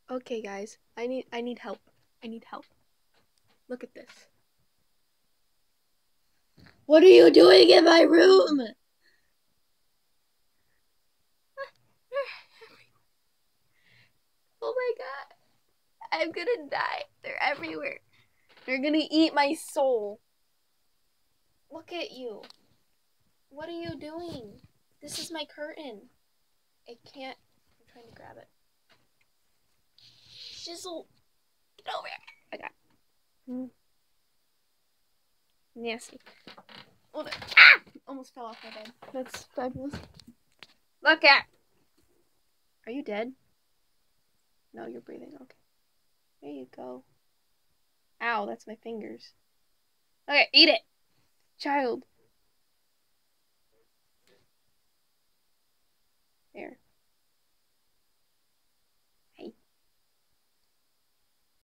Okay, guys. I need help. I need help. Look at this. What are you doing in my room? Oh my god. I'm gonna die. They're everywhere. They're gonna eat my soul. Look at you. What are you doing? This is my curtain. I can't. I'm trying to grab it. Shizzle. Get over here. I got it. Nasty. Hold it. Ah! Almost fell off my bed. That's fabulous. Look at. Are you dead? No, you're breathing. Okay. There you go. Ow, that's my fingers. Okay, eat it. Child. There.